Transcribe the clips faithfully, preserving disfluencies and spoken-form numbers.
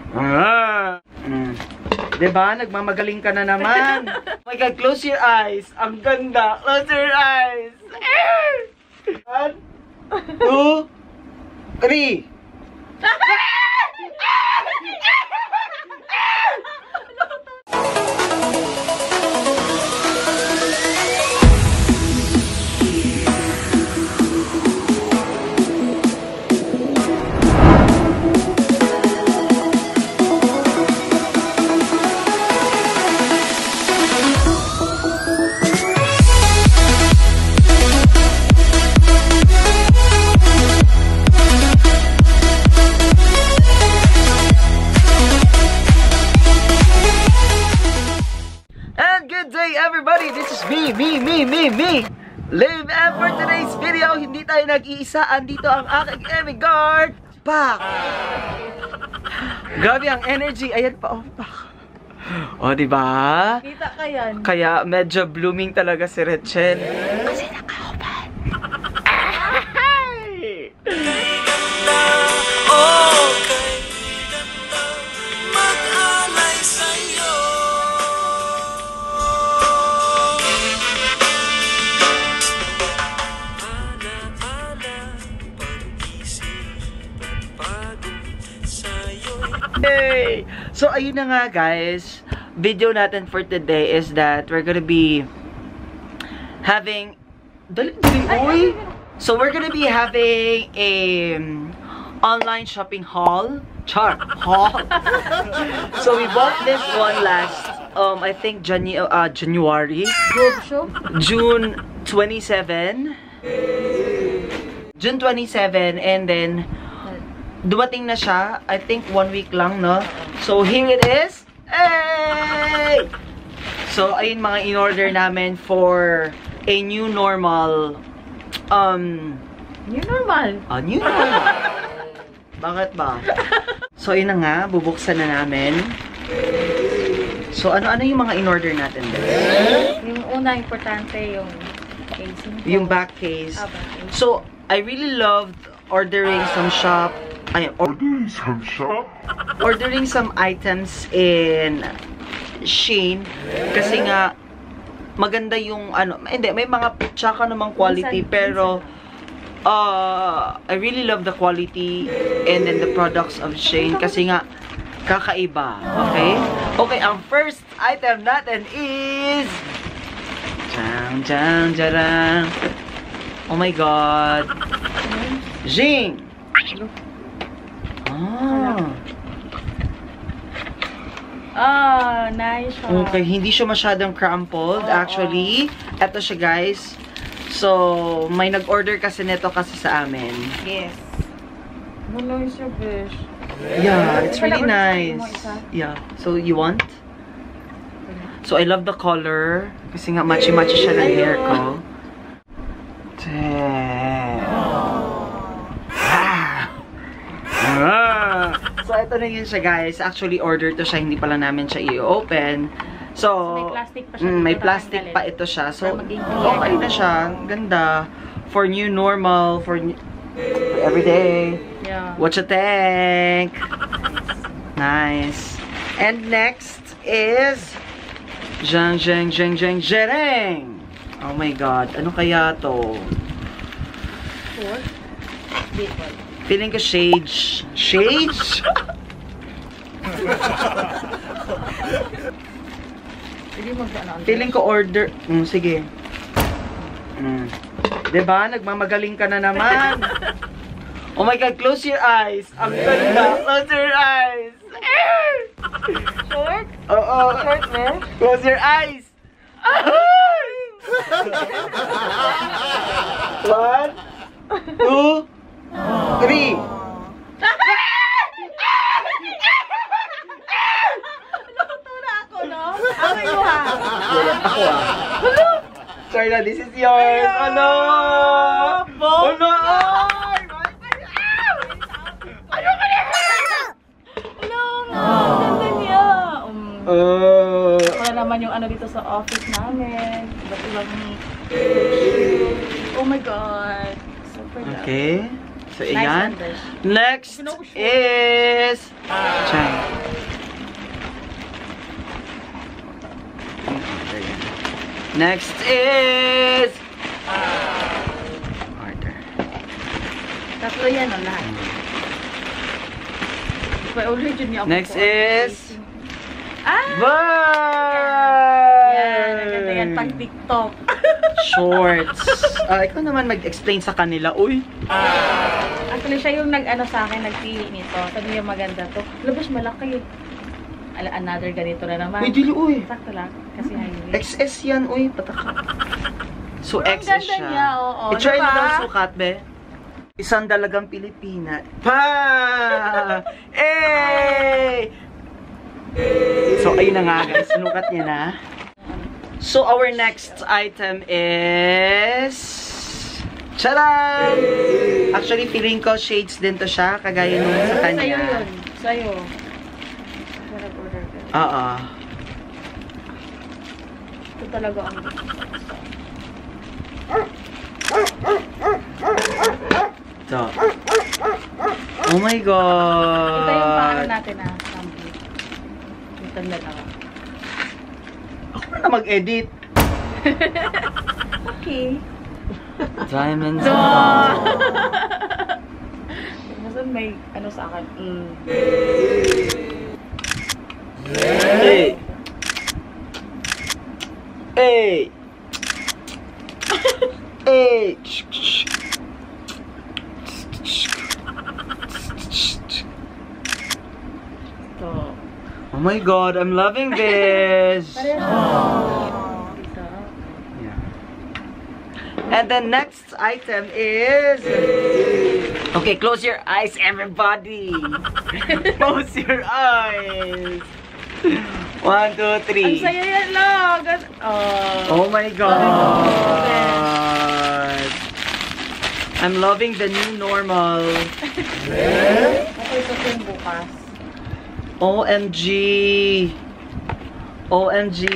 Ah. Mm. Diba? Nagmamagaling ka na naman. Oh my God, close your eyes. Ang ganda. Close your eyes. One, two, three. Everybody, this is me, me, me, me, me, Liv, and for today's video, hindi tayo nag-iisa. Andito ang aking Emigard Pak. Grabe ang energy. Ayan pa, oh, Pak. O, diba? Kita ka yan. Kaya medyo blooming talaga si Rachel. Kasi naka-open. Hey! So ayun na nga guys, video natin for today is that we're gonna be having dali, dali, oy. So we're gonna be having a um, online shopping haul. Char haul. So we bought this one last um I think Janu uh, January. June twenty-seventh. June twenty-seventh, and then dumating na siya, I think one week lang, no? So, here it is. Hey! So, ayun mga in-order namin for a new normal. Um, new normal? Ah, new normal. Bakit ba? So, ayun na nga, bubuksan na namin. So, ano-ano yung mga in-order natin din? Yung una, importante yung casing. Yung back case. Ah, back case. So, I really loved ordering some shop. Ay, ordering some shop? Ordering some items in Shein. Kasi nga, maganda yung, ano, hindi, may mga tsaka namang quality, pero, uh, I really love the quality and then the products of Shein. Kasi nga, kakaiba. Okay? Okay, ang first item natin is, Jang, jang, jarang. Oh my God. Jing! Ah. Ah, nice. Okay, hindi siya masyadong crumpled. Oh, actually, oh. Eto siya guys. So, may nag-order kasi nito kasi sa amin. Yes. Wala siya, besh. Yeah, it's really nice. Yeah. So, you want? So, I love the color. Kasi nga, matchy-matchy siya ng hair ko. Ah. So, ito na yun siya guys. Actually, order to siya. Hindi pala namin siya i-open. So, so, may plastic pa siya. Mm, may plastic pa ito siya. So, okay na siya. Ganda. For new normal. For, new, for everyday. Yeah. What you think? Nice. And next is Jang, jang, jang, jang, jereng. Oh my God. Ano kaya to? Four? Feeling ko shades. Shades? Feeling ko order. Mm, sige. Mm. Diba? Nagmamagaling ka na naman. Oh my God, close your eyes. Ang ganda. Close your eyes. Short? Oo. Short, man? Close your eyes. One, two, three. Luto na ako, no? Ako yung ha. Ako ah. Sorry na, this is yours. Oh no! Oh no! Ano ka na? Hello, ganda niya. Um, Uh, wala naman yung ano dito sa office namin. Ba't ibang oh my God. Super okay. So, Nice ayan. one, Besh. Next is... Chan. Next is... Order. Tatlo yan, oh, lahat. May ulit yun yung Next ako. is... Ah! Bye! Yan, maganda yan. Pang TikTok. Shorts. Ah, ikaw naman mag-explain sa kanila. Uy! Actually, siya yung nag-ano sa akin, nagpili nito. Sabi niya maganda to. Labas malaki. Ala, another ganito na naman. Uy, dili, uy. Sakto lang. Kasi highway. X S yan, uy. Pataka. So, Ang X S ganda siya. niya, oo. I-try Diba? mo daw sukat, be. Isang dalagang Pilipina. Pa! Eh! So, ayun na nga, guys. Sinukat niya na. So, our next item is... Charan! Actually, feeling ko shades din to siya, kagaya nung sa kanya. Sa'yo yun. Sa'yo. Order ka. Oo. Ito talaga ang... Ito. Oh my God! Ito yung paano natin ah. Sample. Ito na lang. Ako na mag-edit. Okay. Diamonds. So, Nasaan may ano sa akin? Mm. Hey! Hey! Hey! Ito. Oh my God, I'm loving this! Pareho. Ito. Yeah. And the next item is... Okay, close your eyes, everybody! Close your eyes! One, two, Ang three. saya yan lang. Oh. Oh my God! I'm loving the new normal. Okay, so yung bukas. O M G! O M G!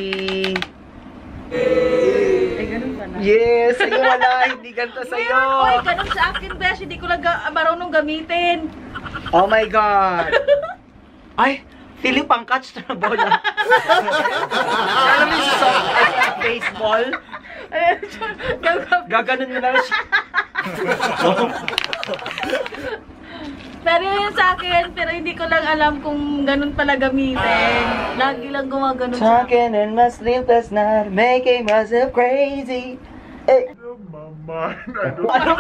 Eh, ganun ka na. Yes! Sa'yo wala! Hindi ganito sa'yo! Oy, ganun sa akin, besh. Hindi ko lang ga- marunong gamitin. Oh my God! Ay! Feeling pang catch na bola. Alam mo yung sa baseball? Gaganon mo lang siya. Pero yun sa akin, pero hindi ko lang alam kung ganun pala gamitin. Lagi lang gumaganon sa akin. Talking in my sleepless night, making myself crazy. Eh. Ano?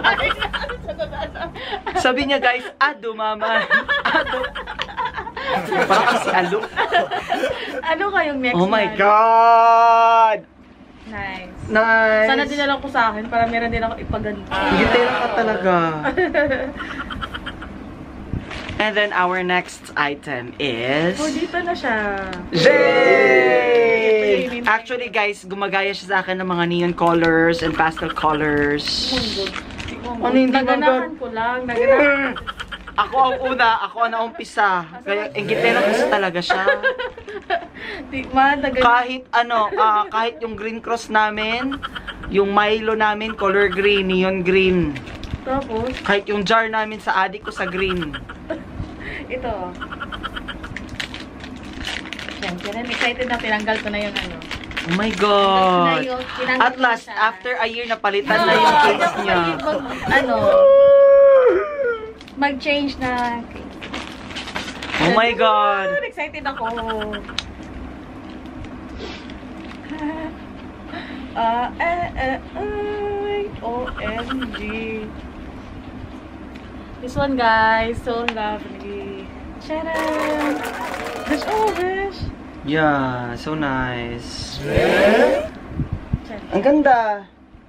Sabi niya guys, ado mama. Ado. Parang kasi alo. Ano kayong next Oh my one? God! Nice. Nice. Sana dinala ko sa akin para meron din ako ipaganto. Gitera ka talaga. And then our next item is... Oh, dito na siya. Yay! Actually guys, gumagaya siya sa akin ng mga neon colors and pastel colors. Ano hindi Naganahan ko lang. Naganahan. Ako ang una, ako ang naumpisa. Kaya ingitera kasi talaga siya. Di man, naganahan. Kahit ano, ah, kahit yung green cross namin, yung Milo namin, color green, neon green. Tapos, Kahit yung jar namin sa adik ko sa green. ito. Siyempre, excited na tinanggal ko na yung ano. Oh my God! Tinanggal ko na At last, siya. after a year, napalitan na yung case niya. Mag, ano, mag-change na case. Oh my God! Excited ako. Ah, eh, eh, ay, O M G. This one, guys, so lovely. Charan! Gosh, oh, gosh. Yeah, so nice. Charan. Ang ganda!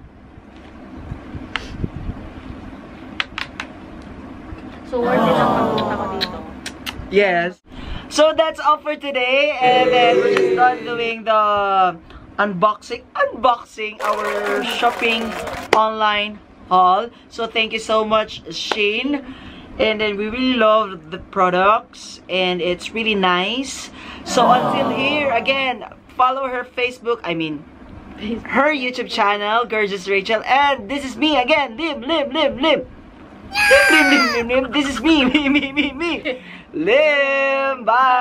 So, worth it ang pagpunta ko dito. Yes. So that's all for today, and then we're just done doing the unboxing, unboxing our shopping online haul. So thank you so much, Shane. And then we really love the products, and it's really nice. So until here, again, follow her Facebook, I mean, her YouTube channel, Gorgeous Rachel. And this is me again, Lim, Lim, Lim, Lim. Lim, lim, lim, lim. This is me, me, me, me, me. Lim, bye.